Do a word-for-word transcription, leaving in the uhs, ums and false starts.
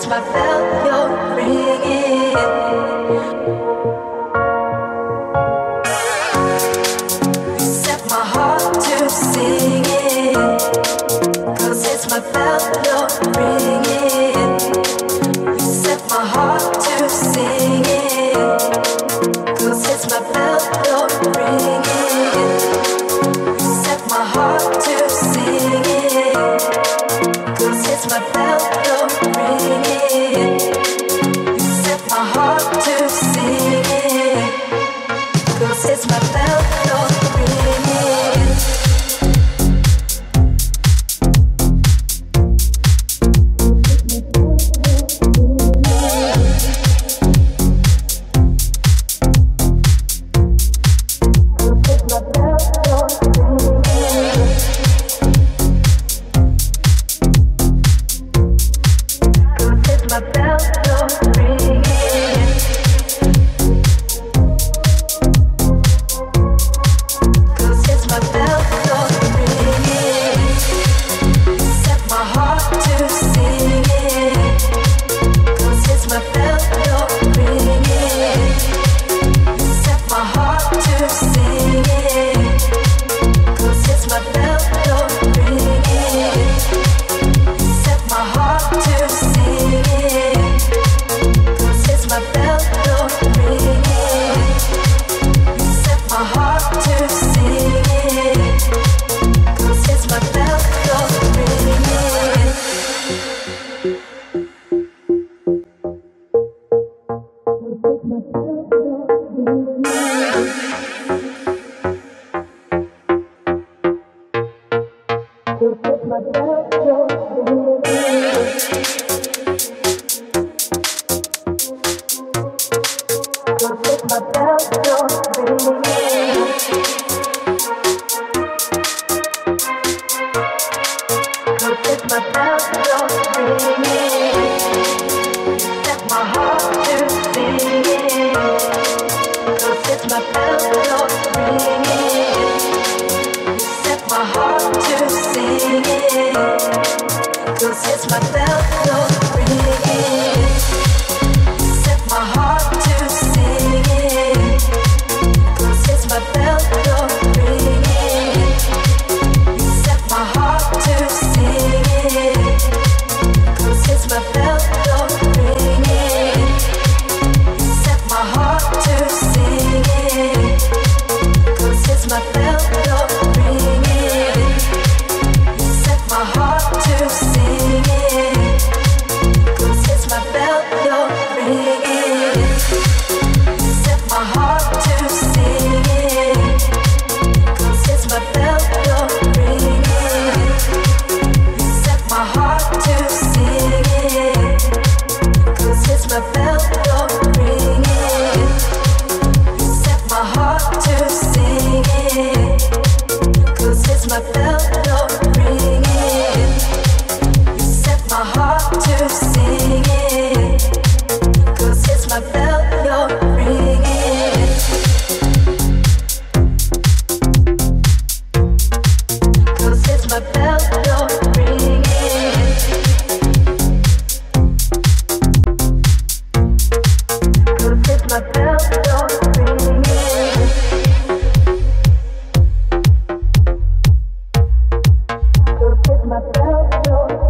my bell, you're ringing. You set my heart to singing, 'cause it's my bell, you're ringing. You set my heart to singing, 'cause it's my bell, you're ringing. You set my heart to singing, 'cause it's my bell, you're ringing. You set my heart to singing, 'cause it's my bell, you're ringing. My bell,